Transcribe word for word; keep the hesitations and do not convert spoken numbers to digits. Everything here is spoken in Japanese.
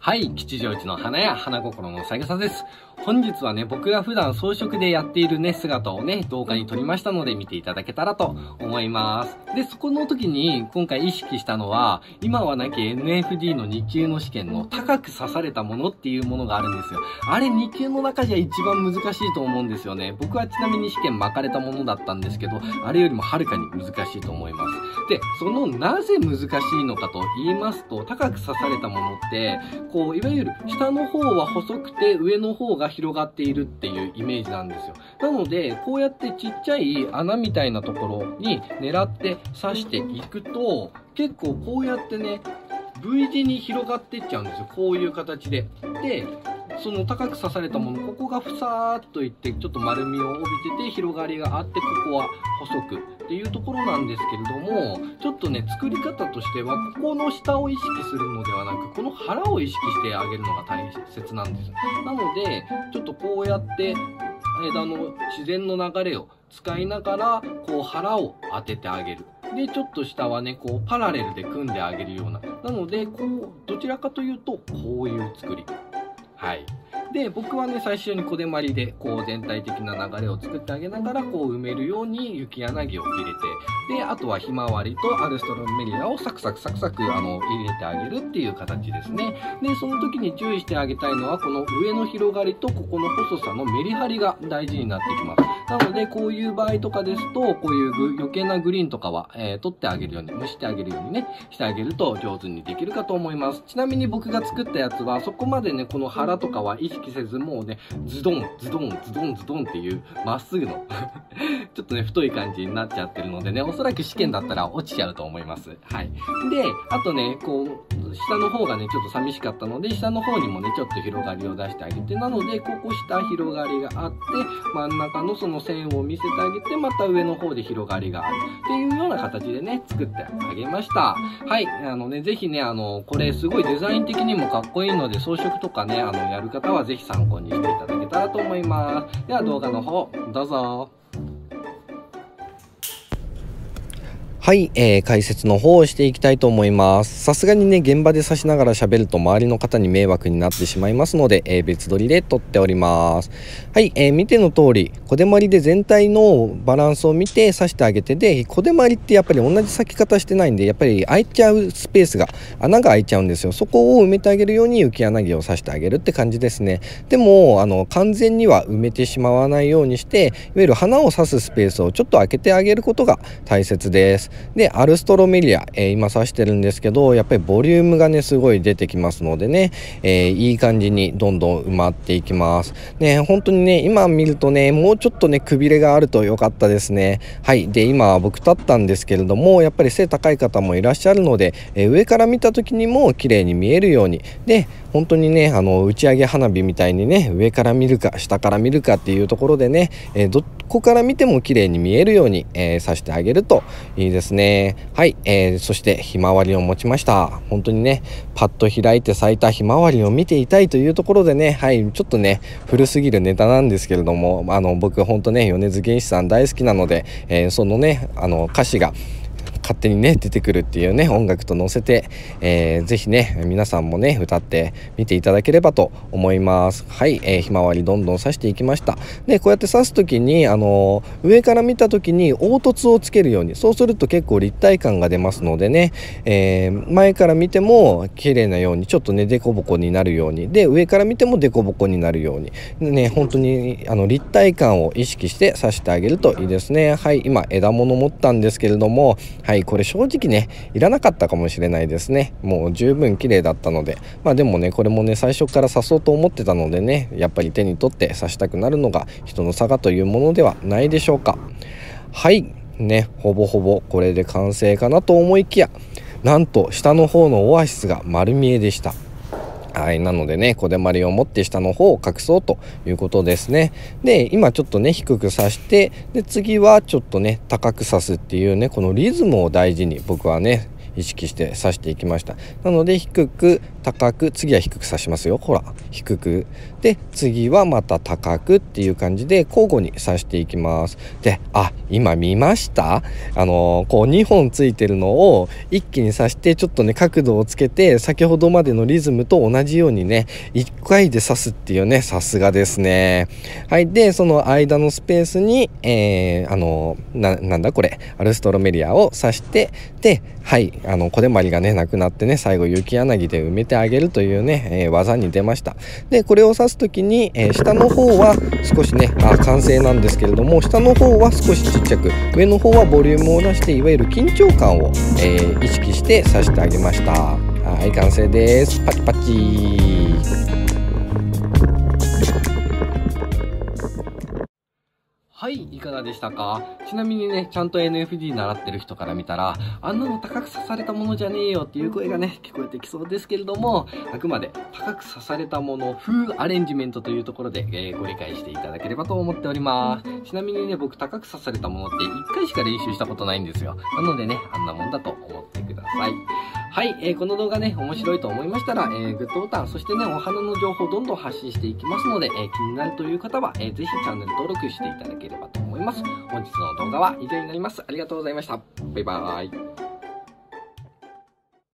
はい、吉祥寺の花屋、花心のさげさです。本日はね、僕が普段装飾でやっているね、姿をね、動画に撮りましたので見ていただけたらと思います。で、そこの時に今回意識したのは、今はなき エヌエフディー のに級の試験の高く刺されたものっていうものがあるんですよ。あれに級の中じゃ一番難しいと思うんですよね。僕はちなみに試験巻かれたものだったんですけど、あれよりもはるかに難しいと思います。で、そのなぜ難しいのかと言いますと、高く刺されたものって、こういわゆる下の方は細くて上の方が広がっているっていうイメージなんですよ。なのでこうやってちっちゃい穴みたいなところに狙って刺していくと、結構こうやってね V 字に広がっていっちゃうんですよ。こういう形で。でその高く刺されたもの、ここがふさーっといってちょっと丸みを帯びてて広がりがあって、ここは細くっていうところなんですけれども、ちょっとね作り方としてはここの下を意識するのではなく、この腹を意識してあげるのが大切なんです。なのでちょっとこうやって枝の自然の流れを使いながらこう腹を当ててあげる。でちょっと下はねこうパラレルで組んであげるような、なのでこうどちらかというとこういう作り。はい。で僕はね最初に小手まりでこう全体的な流れを作ってあげながらこう埋めるように雪柳を入れて、であとはひまわりとアルストロメリアをサクサクサクサクあの入れてあげるっていう形ですね。でその時に注意してあげたいのはこの上の広がりとここの細さのメリハリが大事になってきます。なのでこういう場合とかですとこういう余計なグリーンとかは、えー、取ってあげるように蒸してあげるようにねしてあげると上手にできるかと思います。ちなみに僕が作ったやつはそこまでねこの腹とかは意識せず、もうねズドンズドンズドンズドンっていうまっすぐのちょっとね太い感じになっちゃってるのでね、おそらく試験だったら落ちちゃうと思います。はい。であとねこう下の方がねちょっと寂しかったので下の方にもねちょっと広がりを出してあげて、なのでここ下広がりがあって真ん中のその線を見せてあげて、また上の方で広がりがあるっていうような形でね作ってあげました。はい。あのねぜひねあのこれすごいデザイン的にもかっこいいので、装飾とかねあのやる方はぜひ参考にしていただけたらと思います。では動画の方どうぞ。 はい、えー、解説の方をしていきたいと思います。さすがにね現場で指しながら喋ると周りの方に迷惑になってしまいますので、えー、別撮りで撮っております。はい、えー、見ての通り小手まりで全体のバランスを見て刺してあげて、で小手まりってやっぱり同じ裂き方してないんでやっぱり開いちゃうスペースが穴が開いちゃうんですよ。そこを埋めてあげるように雪柳を刺してあげるって感じですね。でもあの完全には埋めてしまわないようにして、いわゆる花を刺すスペースをちょっと開けてあげることが大切です。でアルストロメリア、えー、今刺してるんですけど、やっぱりボリュームがねすごい出てきますのでね、えー、いい感じにどんどん埋まっていきますね。本当にね今見るとねもうちょっとねくびれがあると良かったですね。はい。で今僕立ったんですけれども、やっぱり背高い方もいらっしゃるので、えー、上から見た時にも綺麗に見えるように、で本当にねあの打ち上げ花火みたいにね上から見るか下から見るかっていうところでね、えー、どこから見ても綺麗に見えるように、えー、刺してあげるといいですね。はい、えー、そしてひまわりを持ちました。本当にねパッと開いて咲いたひまわりを見ていたいというところでね、はい、ちょっとね古すぎるネタなんですけれども、あの僕本当ね米津玄師さん大好きなので、えー、そのねあの歌詞が勝手にね出てくるっていうね音楽と乗せて、えー、ぜひね皆さんもね歌ってみていただければと思います。はい、えー、ひまわりどんどん刺していきました。でこうやって刺す時にあのー、上から見た時に凹凸をつけるように、そうすると結構立体感が出ますのでね、えー、前から見ても綺麗なようにちょっとねデコボコになるように、で上から見てもデコボコになるようにね、本当にあの立体感を意識して刺してあげるといいですね。はい、今枝物持ったんですけれども、はい、これ正直ねいらなかったかもしれないですね。もう十分綺麗だったので、まあでもねこれもね最初から刺そうと思ってたのでね、やっぱり手に取って刺したくなるのが人の差がというものではないでしょうか。はいね、ほぼほぼこれで完成かなと思いきや、なんと下の方のオアシスが丸見えでした。はい、なのでね小手まりを持って下の方を隠そうということですね。で今ちょっとね低く刺して、で次はちょっとね高く刺すっていうねこのリズムを大事に僕はね意識して刺していきました。なので低く高く、次は低く刺しますよ。ほら低くで、次はまた高くっていう感じで交互に刺していきます。で、あ、今見ました？あのー、こうにほんついてるのを一気に刺して、ちょっとね角度をつけて、先ほどまでのリズムと同じようにねいっかいで刺すっていうね、さすがですね。はい。でその間のスペースに、えー、あのななんだこれアルストロメリアを刺して、で、はい、あの小手まりがねなくなってね、最後雪柳で埋めてあげるというね、えー、技に出ました。でこれを刺す時に、えー、下の方は少しね、あ完成なんですけれども、下の方は少しちっちゃく、上の方はボリュームを出して、いわゆる緊張感を、えー、意識して刺してあげました。はい、完成です。パチパチ。 はい、いかがでしたか？ちなみにね、ちゃんと エヌエフディー 習ってる人から見たら、あんなの高く刺されたものじゃねえよっていう声がね、聞こえてきそうですけれども、あくまで高く刺されたもの風アレンジメントというところで、えー、ご理解していただければと思っております。ちなみにね、僕高く刺されたものっていっかいしか練習したことないんですよ。なのでね、あんなもんだと思ってください。はい、えー、この動画ね、面白いと思いましたら、えー、グッドボタン、そしてね、お花の情報どんどん発信していきますので、えー、気になるという方は、えー、ぜひチャンネル登録していただければと思います。本日の動画は以上になります。ありがとうございました。バイバーイ。